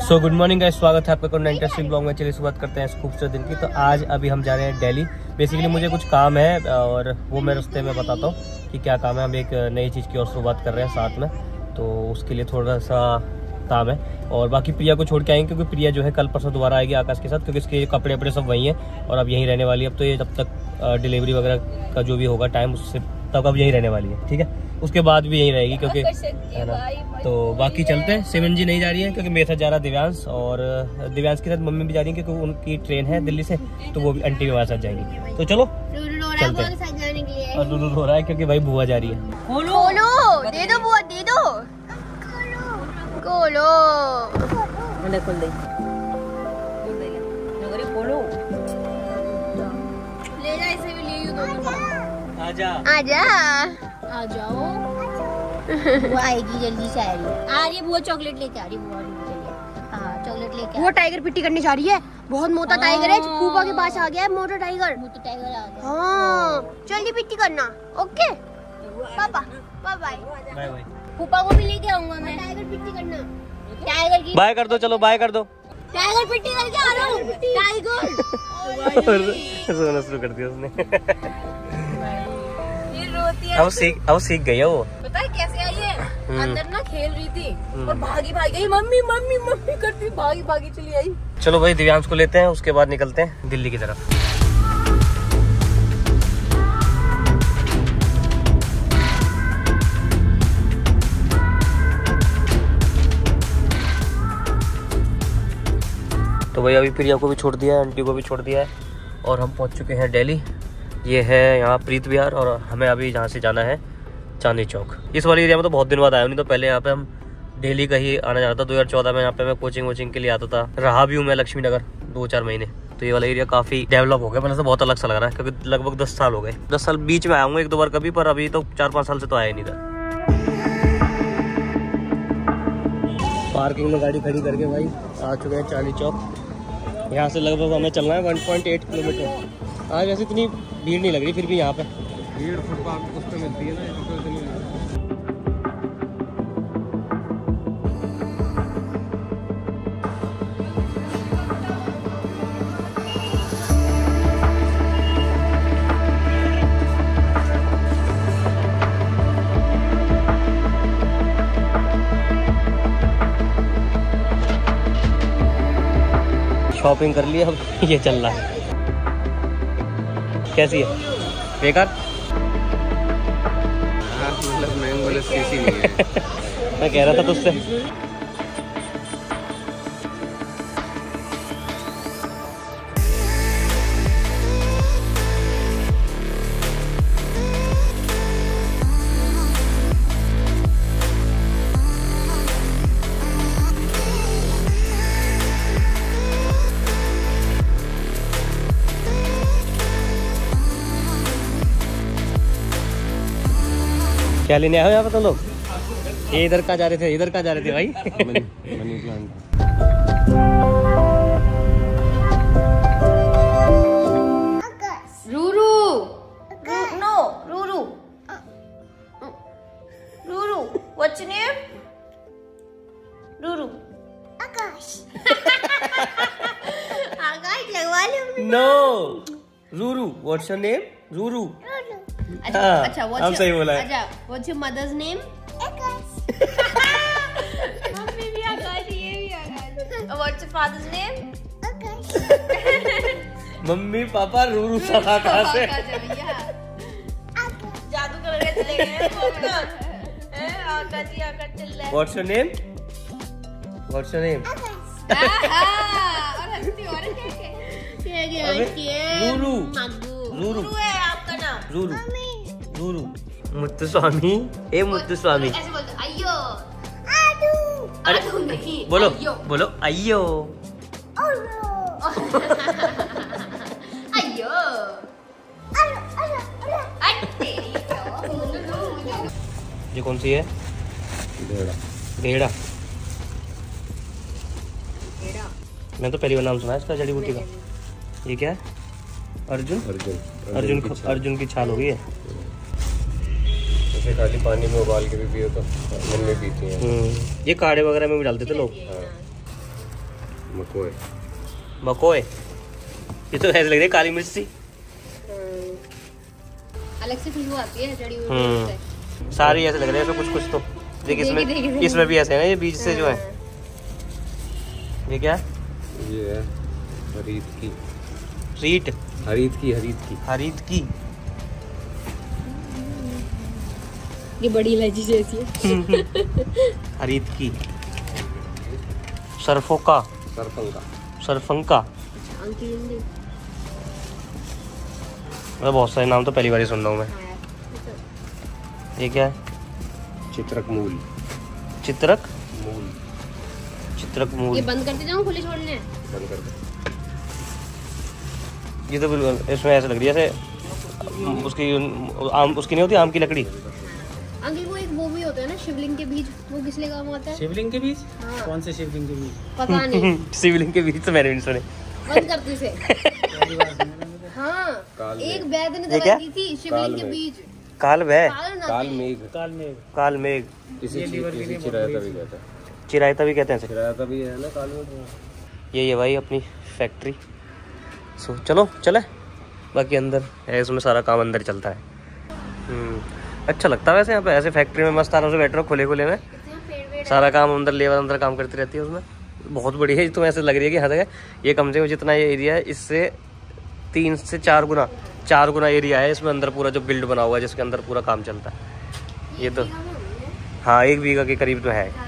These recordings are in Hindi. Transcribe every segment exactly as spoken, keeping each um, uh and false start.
सो गुड मॉर्निंग गाइस, स्वागत है आपका नए इंटरेस्टिंग ब्लॉग में। चलिए शुरुआत करते हैं इस खूबसूरत दिन की। तो आज अभी हम जा रहे हैं दिल्ली। बेसिकली मुझे कुछ काम है और वो मैं रास्ते में बताता हूँ कि क्या काम है। हम एक नई चीज़ की और शुरुआत कर रहे हैं साथ में, तो उसके लिए थोड़ा सा काम है। और बाकी प्रिया को छोड़ के आएंगे क्योंकि प्रिया जो है कल परसों दोबारा आएगी आकाश के साथ, क्योंकि इसके कपड़े वपड़े सब वहीं हैं और अब यहीं रहने वाली है। अब तो ये जब तक डिलीवरी वगैरह का जो भी होगा टाइम, उससे तब अब यहीं रहने वाली है, ठीक है। उसके बाद भी यहीं रहेगी क्योंकि है ना। तो बाकी चलते हैं। सिमरन जी नहीं जा रही है क्योंकि मेरे साथ जा रहा दिव्यांश, और दिव्यांश के साथ मम्मी भी जा रही है क्योंकि उनकी ट्रेन है दिल्ली से, तो वो भी आंटी भी हमारे साथ जाएंगी। तो चलो चलते हैं। और दूर हो रहा है क्योंकि भाई बुआ जा रही है। खोलो दे दो बुआ, दे दो खोलो खोल दे खोलो ले जा, इसे भी ले दो। आजा आजा आ जाओ। वो आएगी जल्दी से, आ रही है आ रही है बुआ। चॉकलेट लेके आ रही है बुआ, चलिए हाँ चॉकलेट लेके। वो टाइगर पिट्टी करने जा रही है, बहुत मोटा टाइगर है। फूफा के पास आ गया है मोटा टाइगर, मोटा टाइगर आ गया। हाँ जल्दी पिट्टी करना। ओके पापा बाय बाय बाय बाय। फूफा को भी लेके आऊंगा मैं। टाइगर पिट्टी करना, टाइगर की बाय कर दो। चलो बाय कर दो। टाइगर पिट्टी करके आ रहा हूँ। टाइगर सोना शुरू कर दिया उसने। ये रोती है। अब सीख अब सीख गई है वो। पता है कैसे आई है? अंदर ना खेल रही थी और भागी भागी गई, मम्मी मम्मी मम्मी करती भागी भागी चली आई। चलो भाई दिव्यांश को लेते हैं, उसके बाद निकलते हैं दिल्ली की तरफ। तो भाई अभी प्रिया को भी छोड़ दिया है, आंटी को भी छोड़ दिया है और हम पहुंच चुके हैं दिल्ली। ये है यहाँ प्रीत विहार और हमें अभी यहाँ से जाना है चांदनी चौक। इस वाले एरिया में तो बहुत दिन बाद आया हूँ, नहीं तो पहले यहाँ पे हम डेली का ही आना जाता था। दो हज़ार चौदह में यहाँ पे मैं कोचिंग वोचिंग के लिए आता था। रहा भी हूँ मैं लक्ष्मी नगर दो चार महीने। तो ये वाला एरिया काफ़ी डेवलप हो गया, पहले से बहुत अलग सा लग रहा है क्योंकि लगभग दस साल हो गए। दस साल बीच में आया हूँ एक दो बार कभी, पर अभी तो चार पाँच साल से तो आया नहीं था। पार्किंग में गाड़ी खड़ी करके भाई आ चुके हैं चांदनी चौक। यहाँ से लगभग हमें चलना है वन पॉइंट एट किलोमीटर। आज वैसे इतनी भीड़ नहीं लग रही, फिर भी यहाँ पे भीड़ फुटपाथ उस पर मिलती है ना, यहाँ पे इतनी। शॉपिंग कर लिया, अब ये चल रहा है। कैसी है? बेकार? हाँ मतलब मैंगो लस्सी सी नहीं है। मैं कह रहा था तुझसे। क्या लेने आए हो यहाँ पे तो लोग? ये इधर कहाँ जा रहे थे? इधर कहाँ जा रहे थे भाई? Money, money plant. रूरू नो रूरू रूरू व्हाट्स योर नेम? रूरू आकाश। आकाश लगवा लो। नो रूरू। What's your name? रूरू। अच्छा अच्छा हम सही बोला है। अच्छा what's your mother's name? Akash. Mummy भी आकाश, ये भी Akash. What's your father's name? Akash. Mummy papa रूरू सब आकाश है। जादू कर रहे चले गए हैं आकाश जी, आकाश चल रहा है। What's your name? What's your name? और हंसती और क्या क्या रूरू। रूरू है आपका नाम? रूरू रूरू मुत्तुस्वामी। ए मुत्तुस्वामी। ऐसे बोलते अयो आदू। अरे आदू नहीं, बोलो अयो। बोलो अयो अयो ये कौन सी है? भेड़ा। भेड़ा मैं तो पहली बार नाम सुना है इसका, जड़ी बूटी का। ये क्या है? अर्जुन अर्जुन अर्जुन अर्जुन की छाल हो गई है। इसे खाली पानी में उबाल के भी पियो तो मम्मी पीती हैं। ये काढ़े वगैरह में भी डालते थे लोग। मकोए मकोए, ये तो ऐसे लग रही है काली मिर्च सी, अलग से खुशबू आती है जड़ी हम्म। बूटी से। सारी ऐसे लग रही है कुछ कुछ तो देख इसमें देखी, देखी, इसमें भी ऐसे है ना ये बीज से जो है। ये क्या ये है हरीत की, रीट हरीत की हरीत की हरीत की ये बड़ी इलायची जैसी है। हरीत की, सरफोका, सरफंगा सरफंका, मतलब बहुत सारे नाम तो पहली बार ही सुन रहा हूँ मैं। ये क्या है? चित्रक मूल, चित्रक मूल, चित्रक मूल। ये बंद करते जाऊँ खुले छोड़ने हैं? बंद कर दे। ये तो बिल्कुल इसमें ऐसे लग रही है जैसे उसकी आम, उसकी नहीं होती आम की लकड़ी। अंकल वो एक वो भी होता है ना शिवलिंग के बीज, वो किस लिए काम आता है? शिवलिंग के बीज? हाँ। कौन से शिवलिंग के बीज? पता नहीं। शिवलिंग के बीज तो मैंने भी नहीं सुने। बंद कर दो इसे। हाँ, काल एक मेघ। वैद्य ने ये क्या? दवाई दी थी शिवलिंग के काल बीज। काल वह काल ना काल थे। मेघ, काल में काल मेघ, किसी ये चीज लीवर के किसी लिए चिरायता भी कहता है, चिरायता भी कहते हैं इसे। चिरायता भी है ना काल में। ये है भाई अपनी फैक्ट्री। सो चलो चले, बाकी अंदर है, इसमें सारा काम अंदर चलता है। हम्म, अच्छा लगता है वैसे यहाँ पे, ऐसे फैक्ट्री में मस्त आराम से बैठ रहो खुले खुले में, सारा काम अंदर लेबर अंदर काम करती रहती है उसमें। बहुत बढ़िया है, तो ऐसे लग रही है कि हाँ ये कम से कम जितना ये एरिया है इससे तीन से चार गुना चार गुना एरिया है इसमें अंदर पूरा जो बिल्ड बना हुआ है जिसके अंदर पूरा काम चलता है। ये तो हाँ एक बीघा के करीब तो है,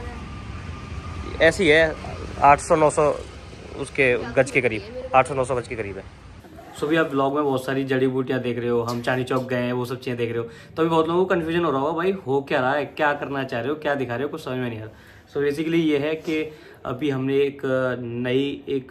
ऐसी है आठ सौ नौ सौ उसके गज के करीब, आठ सौ नौ सौ गज के करीब है। सो भी आप ब्लॉग में बहुत सारी जड़ी बूटियाँ देख रहे हो, हम चांदनी चौक गए हैं वो सब चीज़ें देख रहे हो, तो अभी बहुत लोगों को कन्फ्यूजन हो रहा होगा भाई हो क्या रहा है, क्या करना चाह रहे हो, क्या दिखा रहे हो, कुछ समझ में नहीं आ रहा। सो बेसिकली ये है कि अभी हमने एक नई एक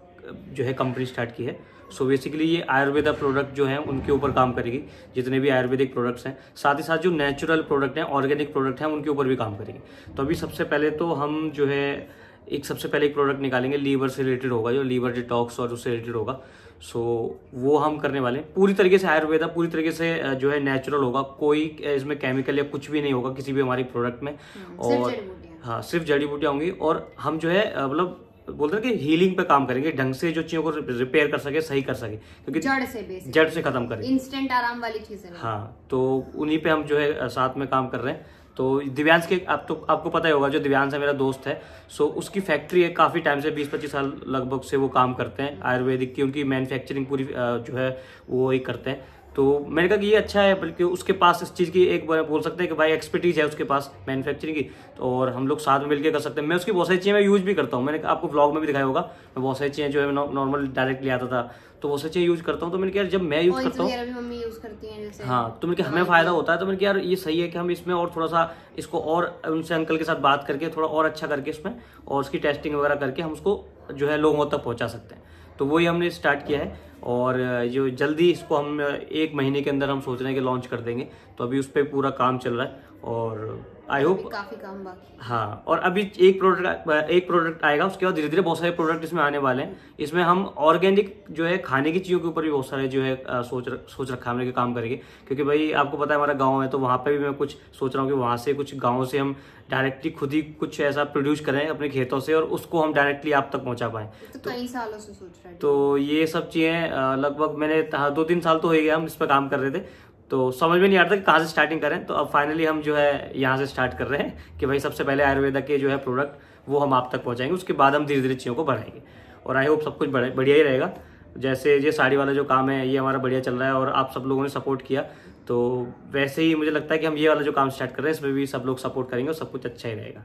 जो है कंपनी स्टार्ट की है। सो बेसिकली ये आयुर्वेदा प्रोडक्ट जो हैं उनके ऊपर काम करेगी, जितने भी आयुर्वेदिक प्रोडक्ट्स हैं, साथ ही साथ जो नेचुरल प्रोडक्ट हैं ऑर्गेनिक प्रोडक्ट हैं उनके ऊपर भी काम करेगी। तो अभी सबसे पहले तो हम जो है एक सबसे पहले एक प्रोडक्ट निकालेंगे लीवर से रिलेटेड होगा, जो लीवर डिटॉक्स और उससे रिलेटेड होगा। सो वो हम करने वाले हैं पूरी तरीके से आयुर्वेदा, पूरी तरीके से जो है नेचुरल होगा, कोई इसमें केमिकल या कुछ भी नहीं होगा किसी भी हमारे प्रोडक्ट में। और हाँ सिर्फ जड़ी बूटियाँ होंगी, और हम जो है मतलब बोलते हैं कि हीलिंग पे काम करेंगे, ढंग से जो चीजों को रिपेयर कर सके, सही कर सके, क्योंकि जड़ से बेसिक जड़ से खत्म करें, इंस्टेंट आराम वाली चीजें। हाँ तो उन्हीं पे हम जो है साथ में काम कर रहे हैं। तो दिव्यांश के आप तो आपको पता ही होगा, जो दिव्यांश है मेरा दोस्त है, सो उसकी फैक्ट्री है, काफ़ी टाइम से बीस पच्चीस साल लगभग से वो काम करते हैं आयुर्वेदिक की, उनकी मैन्युफैक्चरिंग पूरी जो है वो ही करते हैं। तो मैंने कहा कि ये अच्छा है, बल्कि उसके पास इस चीज़ की एक बोल सकते हैं कि भाई एक्सपर्टीज है उसके पास मैन्युफैक्चरिंग की, तो और हम लोग साथ में मिलकर कर सकते हैं। मैं उसकी बहुत सारी चीज़ें मैं यूज भी करता हूँ, मैंने आपको व्लॉग में भी दिखाया होगा, मैं बहुत सारी चीज़ें जो है नॉर्मल डायरेक्ट ले आता था, तो बहुत सारी चीज़ें यूज करता हूँ। तो मैंने कहा जब मैं यूज करता हूँ, मम्मी यूज करती हैं जैसे, हाँ तो मैंने कहा हमें फायदा होता है, तो मैंने कहा यार ये सही है कि हम इसमें और थोड़ा सा इसको और उनसे अंकल के साथ बात करके थोड़ा और अच्छा करके इसमें और उसकी टेस्टिंग वगैरह करके हम उसको जो है लोगों तक पहुंचा सकते हैं। तो वही हमने स्टार्ट किया है, और जो जल्दी इसको हम एक महीने के अंदर हम सोच रहे हैं कि लॉन्च कर देंगे। तो अभी उस पर पूरा काम चल रहा है, और आई होप काफी काम बाकी। हाँ, और अभी एक प्रोडक्ट एक प्रोडक्ट आएगा, उसके बाद धीरे धीरे बहुत सारे प्रोडक्ट इसमें आने वाले हैं। इसमें हम ऑर्गेनिक जो है खाने की चीज़ों के ऊपर भी बहुत सारे जो है सोच सोच रखा हमने कि काम करेंगे, क्योंकि भाई आपको पता है हमारा गांव है, तो वहाँ पे भी मैं कुछ सोच रहा हूँ कि वहाँ से कुछ गाँव से हम डायरेक्टली खुद ही कुछ ऐसा प्रोड्यूस करें अपने खेतों से, और उसको हम डायरेक्टली आप तक पहुँचा पाएँ। तो कई सालों से सोच रहे हैं। तो ये सब चीज़ें लगभग मैंने दो तीन साल तो हो गया हम इस पर काम कर रहे थे, तो समझ में नहीं आ रहा था कि कहाँ से स्टार्टिंग करें। तो अब फाइनली हम जो है यहाँ से स्टार्ट कर रहे हैं कि भाई सबसे पहले आयुर्वेदा के जो है प्रोडक्ट वो हम आप तक पहुँचाएंगे, उसके बाद हम धीरे धीरे चीज़ों को बढ़ाएंगे, और आई होप सब कुछ बढ़िया ही रहेगा। जैसे ये साड़ी वाला जो काम है ये हमारा बढ़िया चल रहा है, और आप सब लोगों ने सपोर्ट किया, तो वैसे ही मुझे लगता है कि हम ये वाला जो काम स्टार्ट कर रहे हैं इसमें भी सब लोग सपोर्ट करेंगे और सब कुछ अच्छा ही रहेगा।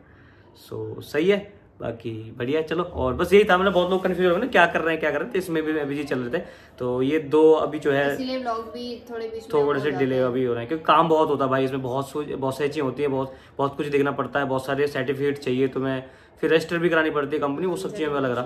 सो सही है, बाकी बढ़िया चलो। और बस यही था, मतलब बहुत लोग कंफ्यूज हो गए ना क्या कर रहे हैं क्या कर रहे थे, इसमें भी बिजी चल रहे थे। तो ये दो अभी जो है इसलिए व्लॉग भी थोड़े बीच में थोड़े से डिले अभी हो रहे हैं, क्योंकि काम बहुत होता है भाई इसमें, बहुत बहुत सारी चीज़ें होती है, बहुत बहुत कुछ देखना पड़ता है, बहुत सारे सर्टिफिकेट चाहिए तुम्हें, फिर रजिस्टर भी करानी पड़ती है कंपनी, वो सब चीज़ें में लग रहा।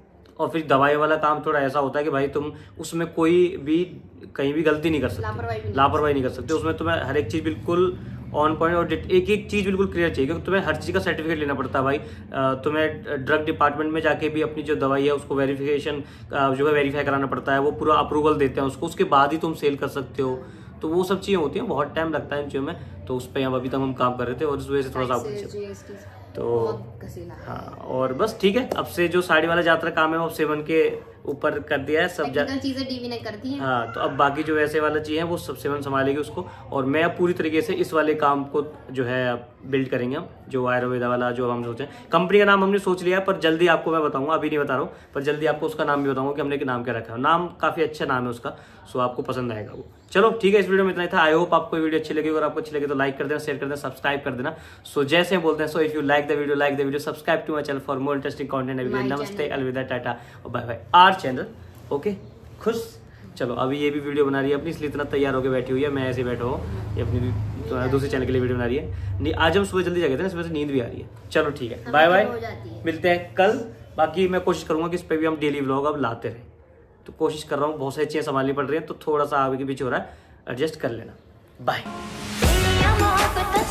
और फिर दवाई वाला काम थोड़ा ऐसा होता है कि भाई तुम उसमें कोई भी कहीं भी गलती नहीं कर सकते, लापरवाही नहीं कर सकते, उसमें तुम्हें हर एक चीज़ बिल्कुल ऑन पॉइंट और एक एक चीज़ बिल्कुल क्लियर चाहिए, क्योंकि तुम्हें हर चीज़ का सर्टिफिकेट लेना पड़ता है भाई। तुम्हें ड्रग डिपार्टमेंट में जाके भी अपनी जो दवाई है उसको वेरिफिकेशन जो है वेरीफाई कराना पड़ता है, वो पूरा अप्रूवल देते हैं उसको, उसके बाद ही तुम सेल कर सकते हो। तो वो सब चीज़ें होती हैं, बहुत टाइम लगता है इन चीज़ों में, तो उस पर अभी तक हम काम कर रहे थे, और इस वजह से थोड़ा सा तो हाँ, और बस ठीक है। अब से जो साड़ी वाला ज्यादा काम है वो सेवन के ऊपर कर दिया है, सब चीजें डीवी ने करती हैं। हाँ, तो अब बाकी जो वैसे वाला चीज है वो सब सेवन संभालेगी उसको, और मैं अब पूरी तरीके से इस वाले काम को जो है बिल्ड करेंगे हम, जो आयुर्वेदा वाला जो हम सोचे। कंपनी का नाम हमने सोच लिया है, पर जल्दी आपको मैं बताऊंगा, अभी नहीं बता रहा हूँ, पर जल्दी आपको उसका नाम भी बताऊंगा कि हमने नाम क्या रखा है। नाम काफी अच्छा नाम है उसका, सो आपको पसंद आएगा वो। चलो ठीक है, इस वीडियो में इतना ही था। आई होप आपको वीडियो अच्छी लगी, अगर आपको अच्छी लगी तो लाइक कर देना, शेयर कर देना, सब्सक्राइब कर देना। सो जैसे बोलते हैं, so if you like the video, like the video, subscribe to my channel for more interesting content. नमस्ते, अलविदा, टाटा और बाय बाय। आर चैनल ओके, खुश। चलो अभी ये भी वीडियो बना रही है अपनी, इसलिए इतना तैयार होकर बैठी हुई है, मैं ऐसे बैठा हूँ, ये अपनी तो दूसरे चैनल के लिए वीडियो बना रही है। आज हम सुबह जल्दी जागे थे ना, सुबह से नींद भी आ रही है। चलो ठीक है, बाय बाय, मिलते हैं कल। बाकी मैं कोशिश करूंगा कि इस पर भी हम डेली व्लॉग अब लाते रहे, तो कोशिश कर रहा हूँ। बहुत सारी चीजें संभालनी पड़ रही है, तो थोड़ा सा आगे के पीछे हो रहा है, एडजस्ट कर लेना। बाय।